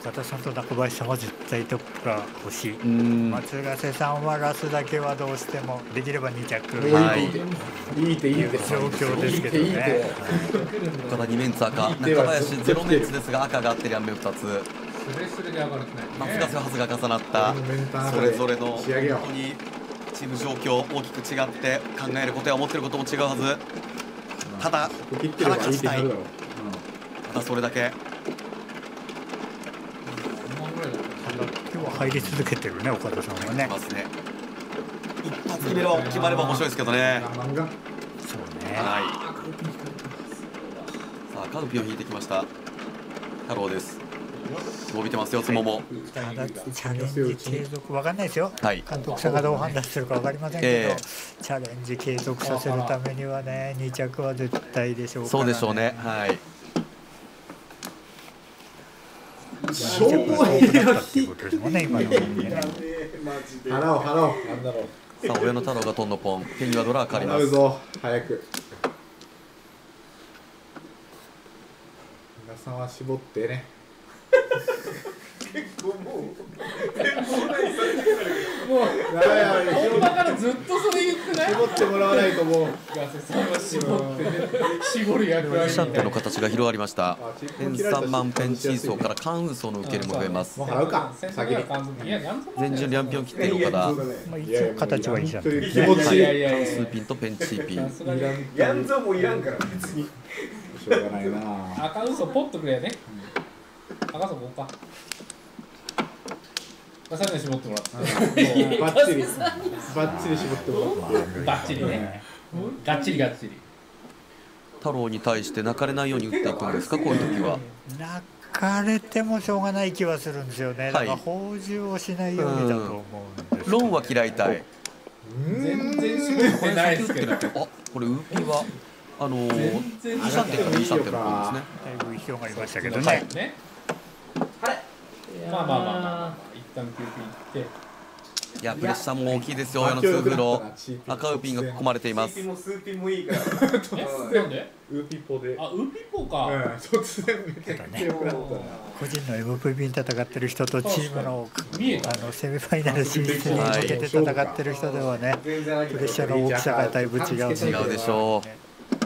岡田さんと中林さんは絶対トップが欲しい。松ヶ瀬さんはラスだけはどうしてもできれば2着いいって状況ですけどね。 岡田2メンツ赤、中林0メンツですが赤があって両面2つ。 スレスレで上がるね。 松ヶ瀬ははずが重なったそれぞれの本当にチーム状況大きく違って考えることや思ってることも違うはず。ただ勝ちたい。ただそれだけ。 今日は入り続けてるね、岡田さんはね。 一発決まれば面白いですけどね。 そうね。 はい。さあカウピを引いてきました太郎です。伸びてますよ、つもも。 ただチャレンジ継続わかんないですよ。 はい。 監督さんがどう判断するかわかりませんけど、チャレンジ継続させるためにはね、2着は絶対でしょうからね。 そうでしょうね。はい。 しょうもないよ。 払おう。 さあ親の太郎がトンのポン、手にはドラかかります。 早く。皆さんは絞ってね。結構もう本場からずっとそれ言ってない。 絞ってもらわないともう。 絞ってね、絞る役割。 シャンテの形が広がりました。ペン3万ペンチーソーから関羽層の受け入れも増えます。 もう払うか。先に。 前順両ピョン切っている岡田。 一応形はいいじゃん。 気持ちいい。 関数ピンとペンチーピン。 やんぞもいらんから別に。 しょうがないな。 赤嘘ポッとくれやね。赤嘘こうか。さらに絞ってもらって。 バッチリ絞ってもらって。 バッチリね。がっちり。 太郎に対して泣かれないように打っていくんですか、こういう時は。 泣かれてもしょうがない気はするんですよね。だから放獣をしないようにだと思うんです。 ロンは嫌いたい。 全然絞ってないですけど。 あ、これウーピーは2シャンテンから2シャンテンの方ですね。 だいぶ広がりましたけどね。 まあ一旦休憩行って。 いやプレッシャーも大きいですよ。親の2フロ赤ウーピンが込まれています。 スーピンもいいから。 なんで？ ウーピポで。 あ、ウーピポか。 突然めちゃくちゃ良くなったな。 個人の MVP に戦ってる人とチームのセミファイナル進出に向けて戦ってる人ではね、プレッシャーの大きさがだいぶ違う。 違うでしょう。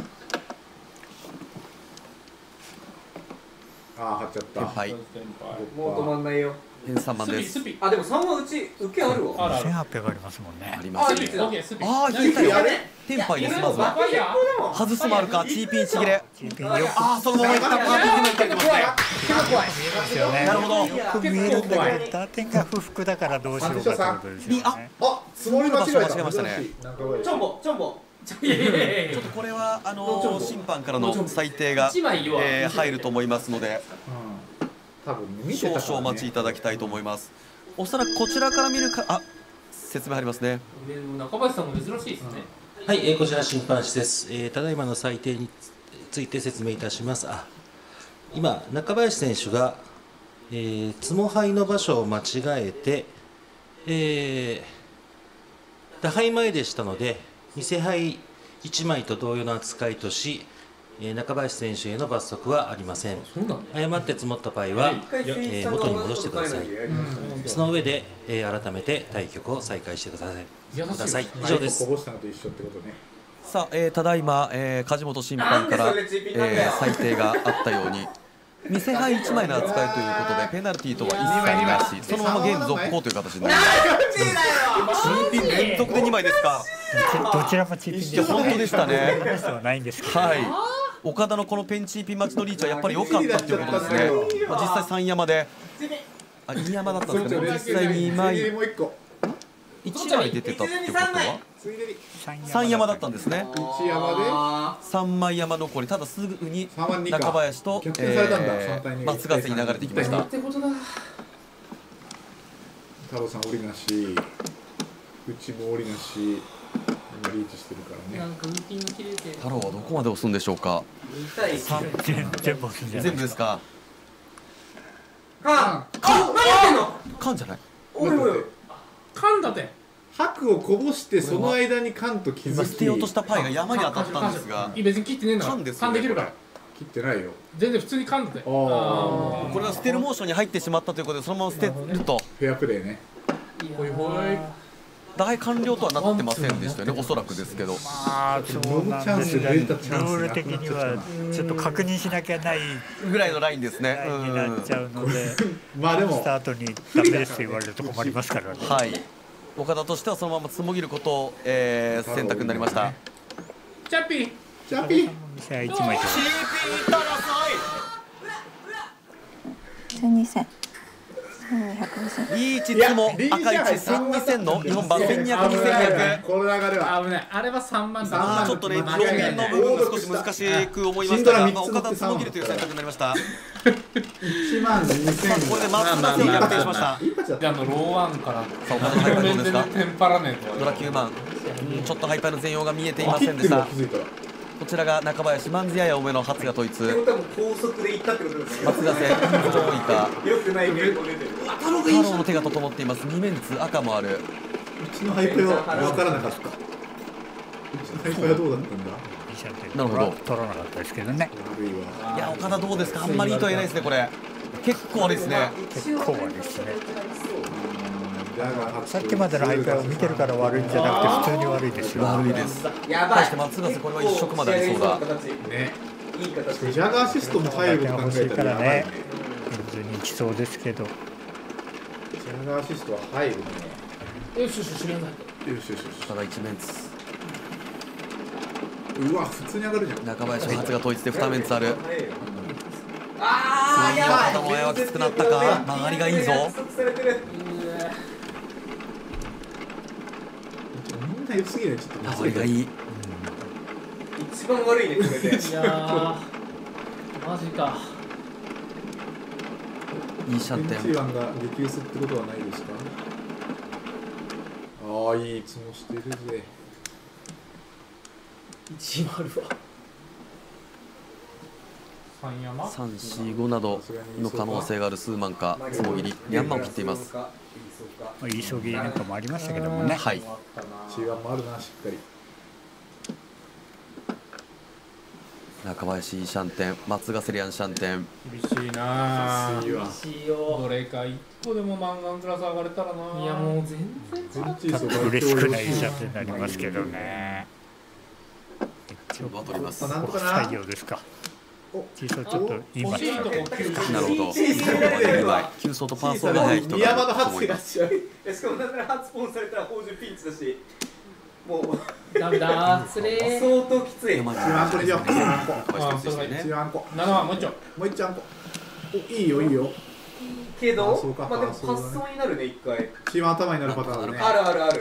ああ、張っちゃった。 もう止まんないよ。 ペン3万です。 あ、でも3はうち受けあるわ。 1800ありますもんね。 ありますね。ああ、引いたよ。テンパイです、まずは。外すもあるか、チーピンちぎれ。ああ、そのままいった。パーティーになってますね。なるほど。 よく見えるんだけど、打点が不服だからどうしようかってことですよね。 あ、つもり間違えましたね。 チョンボ。ちょっとこれは審判からの裁定が入ると思いますので、少々お待ちいただきたいと思います。おそらくこちらから見るか、説明ありますね。 中林さんも珍しいですね。 はい、こちら審判士です。ただいまの裁定について説明いたします。今中林選手が、つも杯の場所を間違えて、打杯前でしたので偽杯1枚と同様の扱いとし、中林選手への罰則はありません。誤って積もった場合は、元に戻してください。その上で、改めて対局を再開してください。以上です。 さあ、ただいま、梶本審判から、裁定があったように偽杯1枚の扱いということでペナルティーとは一切なし、そのままゲーム続行という形になります。チーピン連続で2枚ですか。 どちらもチーピンです。 本当でしたね。 話はないんですけど。 はい。岡田のこのペンチーピン待ちのリーチはやっぱり良かったということですね。実際3山で、2山だったんですけど、実際2枚1枚出てたってことは3山だったんですね。3枚山残り、ただすぐに中林と松ヶ瀬に流れてきました。 太郎さん降りなし、うちも降りなし。リーチしてるからね。 太郎はどこまで押すんでしょうか。全部ですか。カンじゃない。 カンだって。 白をこぼしてその間にカンと気づき。 捨てようとしたパイが山に当たったんですが。 別に切ってねえんだ。 カンです。 カンできるから。 切ってないよ。 全然普通に噛んでたよ。 これが捨てるモーションに入ってしまったということでそのまま捨てるとフェアプレーね。 ほいほい。 大完了とはなってませんでしたよね、おそらくですけど。 そうなんですが、ルール的にはちょっと確認しなきゃないぐらいのラインですね。 ラインになっちゃうので、 まあでもスタートにダメですと言われると困りますからね。 はい。岡田としてはそのままつもぎることを、選択になりました。 チャッピー。 チャッピー。 じゃあ1枚と。 CP たらさ 12,000。 いい位置つも赤1、1000、2000の日本版1200、2200。 この流れは危ない。あれは3番だ。 ちょっとね、表現の部分が少し難しく思いましたが、岡田つもぎるという選択になりました。 1万2000。 これで松田選手逆転しました。 ローワンから。 さあ、岡田のハイパーどうですか。 テンパらねえと。 ドラ9万。ちょっとハイパーの全容が見えていませんでした。こちらが中林、マンズやや多めの初が統一。 高速で行ったってことです松田戦、上位か。 よくない面が出てる。 太郎の手が整っています。2面ツ赤もある。 うちのハイパーは分からなかった。うちのハイパーはどうだったんだ。 なるほど。 取らなかったですけどね。 いや、岡田どうですか。あんまりいいとは言えないですね、これ。結構悪いですね。 結構悪いですね。さっきまでのハイパーを見てるから悪いんじゃなくて普通に悪いですよ。 悪いです。対して松ヶ瀬これは一色までありそうだ。 ね。ジャガーアシストも入ること考えたらね。 普通にいきそうですけど。 ジャガーアシストは入るね。 よしよし知らない。 よしよしよし。 ただ一面ツ。 うわ普通に上がるじゃん。 中林初が統一で2面ツある。 ああ、やばい。 肩の親はきつくなったか。曲がりがいいぞ。 みんな良すぎる。ちょっと曲がりがいい。 一番悪いねこれで。 いやーマジか。 いいシャンテン。 1番が激薄ってことはないですか。ああいいつもしてるぜ。 101は3山 3、4、5などの可能性がある数万かつもぎり2万を切っています。 急ぎなんかもありましたけどもね。 はい。 C1もあるなしっかり。 中林シャンテン、松ヶ瀬リアンシャンテン。 厳しいなぁ。 厳しいよ。どれか一個でもマンガンクラス上がれたらなぁ。いやもう全然嬉しくないシャンテンになりますけどね。 なんとかな。 採用ですか。小さいちょっと言いましたね。 なるほど。急走とパーソーが速い人宮山のが初手がしちゃう。 しかもなんなら初ポンされたら宝珠ピンチだし、もうダメだー。つれー。 相当きつい。 1これじゃん。 7番もう一丁。 もう一丁あんこ。おいいよいいよ。 けど、 そうかまあでも発想になるね一回。 1番頭になるパターンね。 あるあるある。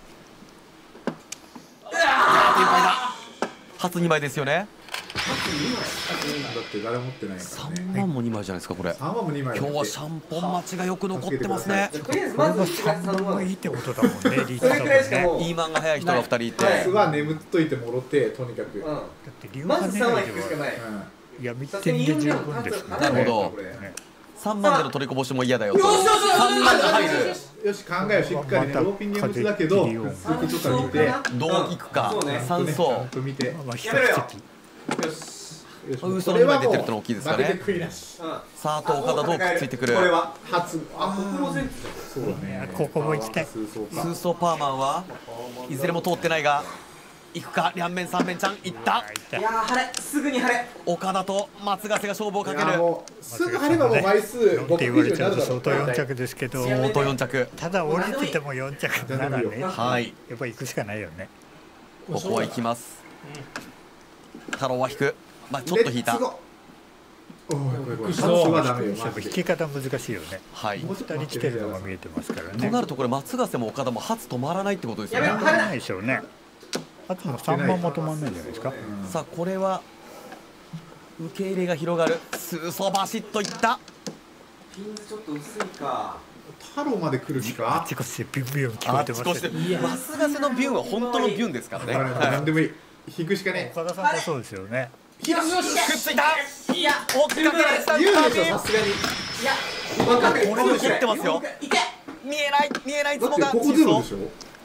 初2枚ですよね。 だって誰も持ってないからね。 3万も2枚じゃないですかこれ。 3万も2枚。 今日はシャンポン待ちがよく残ってますね。 とりあえずこれがまず 3番もいいってことだもんね。リーチそれくらいしかだもんね。 もう。 イーマンが速い人が2人いて。 は眠っといてもろってとにかく。 うん。 だって龍まず3 馬狙いで枚引くしかな。 はい闇点で十分ですね。 なるほど。3万での取りこぼしも嫌だよと。 よしよしよし 3万が入る。 よし考えをしっかりね。ローピング無だけど続きとか見て。 どういくか。 そうね 3 ちゃん層。 と見て。 まあ一やめろよつよし。 嘘の2枚出てるっての大きいですかね。 負けて悔いなし。 うん。 さあと岡田どうくっついてくる。 これは。 初。 あ、ここも全部。 そうだね。 ここも行きたい。 数層パーマンはいずれも通ってないが行くか。両面3面ちゃんいった。 いやー晴れ。すぐに晴れ。 岡田と松ヶ瀬が勝負をかけいやる。 もうすぐ張ればもう枚数 4って言われちゃうと 5 相当4着ですけど、 相当4着。 ただ降りてても4着ならね、やはい。 っぱり行くしかないよね。 ここは行きます。太郎は引く。まあちょっと引いた。 おいこれ初はダメよマジで。 引き方難しいよね。 はい。 2人来てるのが見えてますからとね。 なるとこれ松ヶ瀬も岡田も初止まらないってことですよね。 止まらないでしょうね。あとの3番も止まんないんじゃないですか。 さあこれは受け入れが広がる。数層バシッといった。 ピンズちょっと薄いか。 太郎まで来る気あっか。 ちこっちでビュンビュン聞こあえってちこちでますよ。 松ヶ瀬のビュンは本当のビュンですからね。 なんでもいい。引くしかね。 岡田さんもそうですよね。 くっついた。 いや、 追っかけられた。 言うでしょさすがに。 いや、分かる。 これも切ってますよ。 いけ。 見えない見えないだツボがってここゼロでしょ。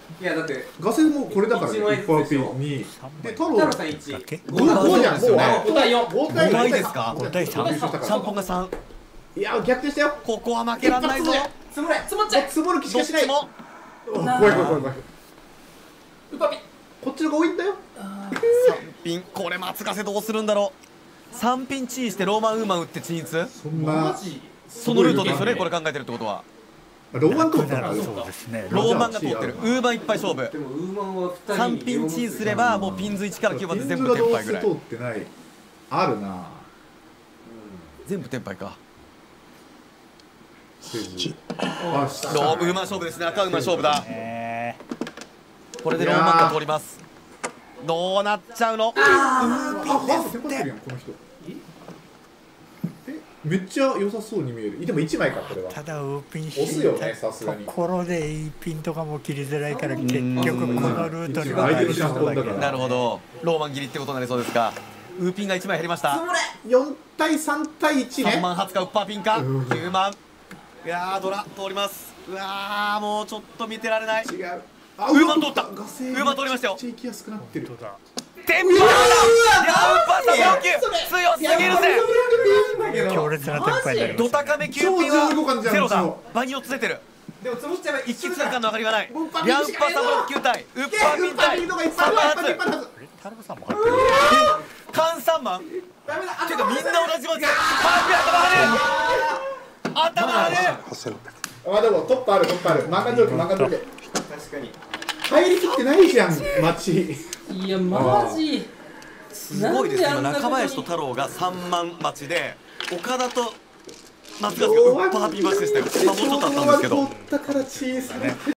いやだってガセもこれだからね、ウッパーピンに。で、太郎太郎さん1 だっけ 5じゃん、もう 5対4 5 5倍ですか。 5対3。 シャンポンが3。 いや、逆転したよ。 ここは負けらんないぞ。 積もれ積もっちゃえ積もる気しどかしない。 っちも怖い怖い怖い怖い。 ウパピこっちの方が多いんだよ。 3ピン。これ松ヶ瀬どうするんだろう。3ピンチンしてローマンウーマン打ってチンイツ。 そんな。 そのルートですよね、これ考えてるってことは。 ローマン通ったらそうですね。 ローマンが通ってる。ウーマンいっぱい勝負。 でもウーマンは2人 3ピンチンすればもうピンズ1から9番で全部テンパイぐらい。 通ってない。あるな。 全部テンパイか。 あ、 ローウーマン勝負ですね。赤ウーマン勝負だ。これでローマンが通ります。どうなっちゃうの。 あ、ハーフテンパってるやん、この人。めっちゃ良さそうに見える。でも1枚か、これは。 ただウーピン押すよね、さすがに。 ところでいいピンとかも切りづらいから結局このルートには相手のシャンポンだから。 なるほど。ローマン切りってことになりそうですか。ウーピンが1枚減りました。 4対3対1ね。 3万発かウッパーピンか。9万。いやードラ通ります。うわーもうちょっと見てられない。 違う。 ウーマン通った。ウガセーマン通りましたよ。 めっちゃ行きやすくなってる。 本当だ。 テンパーだ。いやウッパーさん強すぎるぜ。 強烈なテンパイになりまドしたタカメ9ピンはゼロだ。場に4つ出てる。 でも積もっちゃえば一気通過の上がりはない。リャンパー3ブロック9体。ウッパーピン対3万発。 太郎さんも入ってる。 換3万。てかみんな同じ場所。頭はね。 あ、でもトップある、トップある。漫画上記、漫画上記。 確かに入りきってないじゃん、街。 いやマジすごいです今中林と太郎が3万待ちで岡田と松川がウッパーピン待ちでしたよ。まあもうちょっとあったんですけど。 だから小さい。